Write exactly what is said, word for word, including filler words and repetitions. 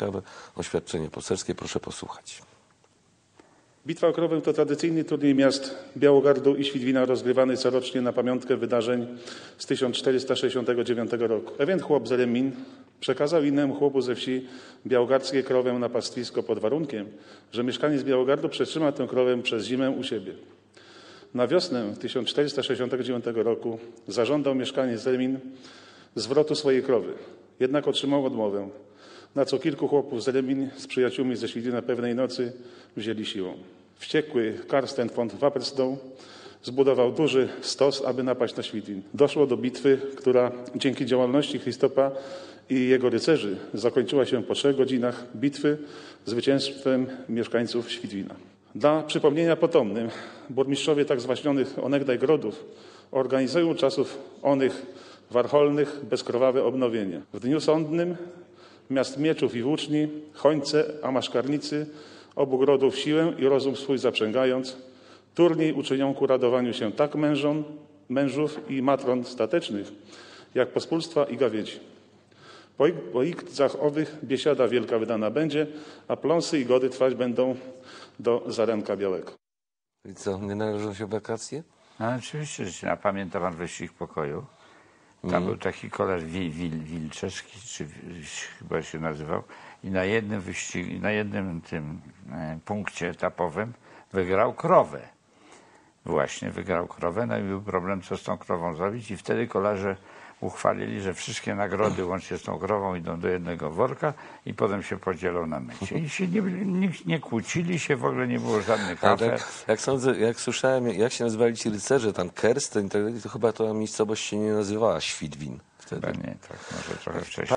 ciekawe oświadczenie poselskie. Proszę posłuchać. Bitwa o Krowę to tradycyjny turniej miast Białogardu i Świdwina rozgrywany corocznie na pamiątkę wydarzeń z tysiąc czterysta sześćdziesiątego dziewiątego roku. Pewien chłop z Remin przekazał innemu chłopu ze wsi białogardzkie krowę na pastwisko pod warunkiem, że mieszkaniec Białogardu przetrzyma tę krowę przez zimę u siebie. Na wiosnę tysiąc czterysta sześćdziesiątego dziewiątego roku zażądał mieszkaniec z Remin zwrotu swojej krowy, jednak otrzymał odmowę, na co kilku chłopów z Remin z przyjaciółmi ze Świdwina pewnej nocy wzięli siłą. Wściekły Karsten von Wappersdorf zbudował duży stos, aby napaść na Świdwin. Doszło do bitwy, która dzięki działalności Christopa i jego rycerzy zakończyła się po trzech godzinach bitwy zwycięstwem mieszkańców Świdwina. Dla przypomnienia potomnym, burmistrzowie tak zwaśnionych onegdaj grodów organizują czasów onych warcholnych bezkrwawe odnowienie. W dniu sądnym miast Mieczów i Włóczni, Chońce, a Maszkarnicy obu grodów siłę i rozum swój zaprzęgając, turniej uczynią ku radowaniu się tak mężon, mężów i matron statecznych, jak pospólstwa i gawiedzi. Po, po igrzycach owych biesiada wielka wydana będzie, a pląsy i gody trwać będą do Zarenka Białego. I co, nie należą się wakacje? No, oczywiście, że się, a pamięta pan wyścig pokoju? Tam Mm. był taki kolarz Wil, Wil, Wilczewski, czy chyba się nazywał, i na jednym wyścigu, na jednym tym e, punkcie etapowym wygrał krowę. Właśnie wygrał krowę, no i był problem, co z tą krową zrobić, i wtedy kolarze uchwalili, że wszystkie nagrody łącznie z tą krową idą do jednego worka i potem się podzielą na mycie. I się nie, nie, nie kłócili się, w ogóle nie było żadnych Ale afer. tak, jak sądzę, jak słyszałem, jak się nazywali ci rycerze, tam Kersten, to chyba ta miejscowość się nie nazywała Świdwin wtedy. Chyba nie, tak, może trochę wcześniej.